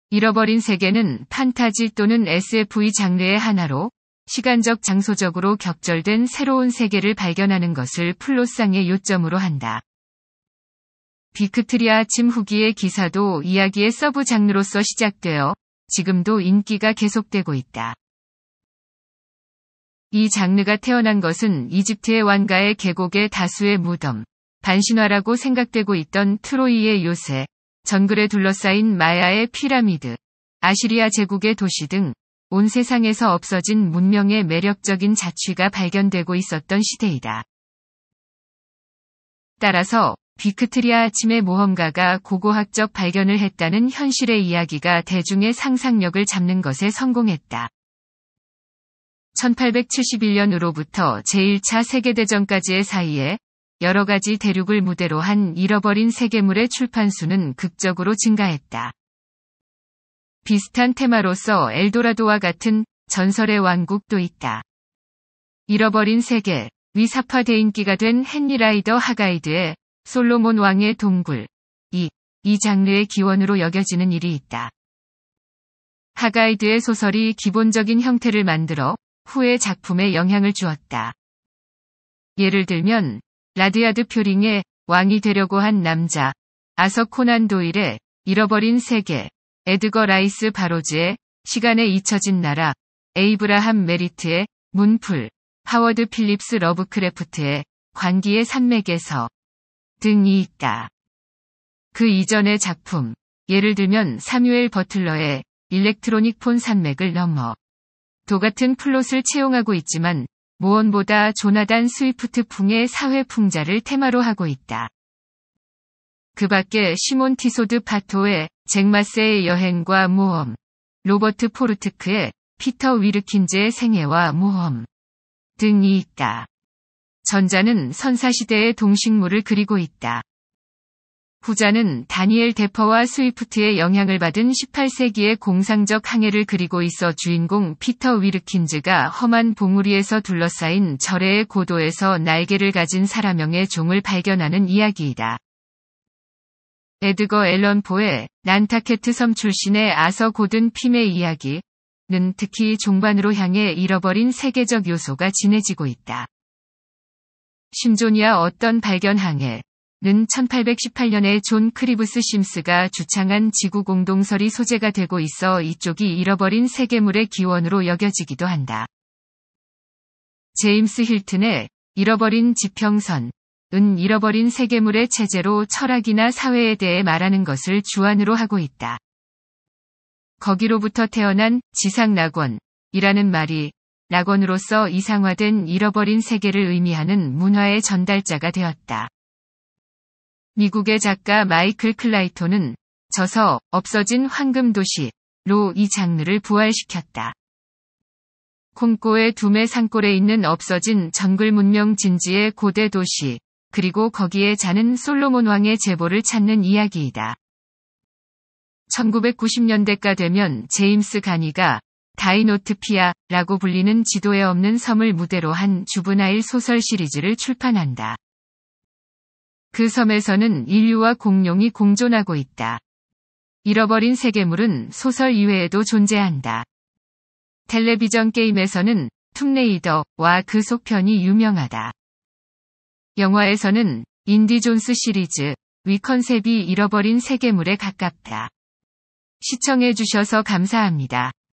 잃어버린 세계는 판타지 또는 SF의 장르의 하나로 시간적 장소적으로 격절된 새로운 세계를 발견하는 것을 플롯상의 요점으로 한다. 빅트리아 아침 후기의 기사도 이야기의 서브 장르로서 시작되어 지금도 인기가 계속되고 있다. 이 장르가 태어난 것은 이집트의 왕가의 계곡의 다수의 무덤, 반신화라고 생각되고 있던 트로이의 요새, 정글에 둘러싸인 마야의 피라미드, 아시리아 제국의 도시 등 온 세상에서 없어진 문명의 매력적인 자취가 발견되고 있었던 시대이다. 따라서 빅트리아 아침의 모험가가 고고학적 발견을 했다는 현실의 이야기가 대중의 상상력을 잡는 것에 성공했다. 1871년으로부터 제1차 세계대전까지의 사이에 여러 가지 대륙을 무대로 한 잃어버린 세계물의 출판수는 극적으로 증가했다. 비슷한 테마로서 엘도라도와 같은 전설의 왕국도 있다. 잃어버린 세계, 위사파 대인기가 된 헨리 라이더 하가이드의 솔로몬 왕의 동굴, 이 장르의 기원으로 여겨지는 일이 있다. 하가이드의 소설이 기본적인 형태를 만들어 후의 작품에 영향을 주었다. 예를 들면 라드야드 퓨링의 왕이 되려고 한 남자, 아서 코난 도일의 잃어버린 세계, 에드거 라이스 바로즈의 시간에 잊혀진 나라, 에이브라함 메리트의 문풀, 하워드 필립스 러브크래프트의 관기의 산맥에서 등이 있다. 그 이전의 작품, 예를 들면 사뮤엘 버틀러의 일렉트로닉 폰 산맥을 넘어 도 같은 플롯을 채용하고 있지만 무언보다 조나단 스위프트풍의 사회 풍자를 테마로 하고 있다. 그 밖에 시몬 티소드 파토의 잭 마세의 여행과 모험, 로버트 포르트크의 피터 위르킨즈의 생애와 모험 등이 있다. 전자는 선사시대의 동식물을 그리고 있다. 후자는 다니엘 데퍼와 스위프트의 영향을 받은 18세기의 공상적 항해를 그리고 있어 주인공 피터 위르킨즈가 험한 봉우리에서 둘러싸인 절의 고도에서 날개를 가진 사람형의 종을 발견하는 이야기이다. 에드거 앨런 포의 난타케트 섬 출신의 아서 고든 핌의 이야기는 특히 종반으로 향해 잃어버린 세계적 요소가 진해지고 있다. 심존이야 어떤 발견 항해는 1818년에 존 크리브스 심스가 주창한 지구 공동설이 소재가 되고 있어 이쪽이 잃어버린 세계물의 기원으로 여겨지기도 한다. 제임스 힐튼의 잃어버린 지평선 은 잃어버린 세계물의 체제로 철학이나 사회에 대해 말하는 것을 주안으로 하고 있다. 거기로부터 태어난 지상 낙원이라는 말이 낙원으로서 이상화된 잃어버린 세계를 의미하는 문화의 전달자가 되었다. 미국의 작가 마이클 클라이톤은 저서 없어진 황금도시로 이 장르를 부활시켰다. 콩고의 둠의 산골에 있는 없어진 정글 문명 진지의 고대 도시, 그리고 거기에 자는 솔로몬 왕의 제보를 찾는 이야기이다. 1990년대가 되면 제임스 가니가 다이노트피아라고 불리는 지도에 없는 섬을 무대로 한 주브나일 소설 시리즈를 출판한다. 그 섬에서는 인류와 공룡이 공존하고 있다. 잃어버린 세계물은 소설 이외에도 존재한다. 텔레비전 게임에서는 툼레이더와 그 속편이 유명하다. 영화에서는 인디 존스 시리즈, 위 컨셉이 잃어버린 세계물에 가깝다. 시청해주셔서 감사합니다.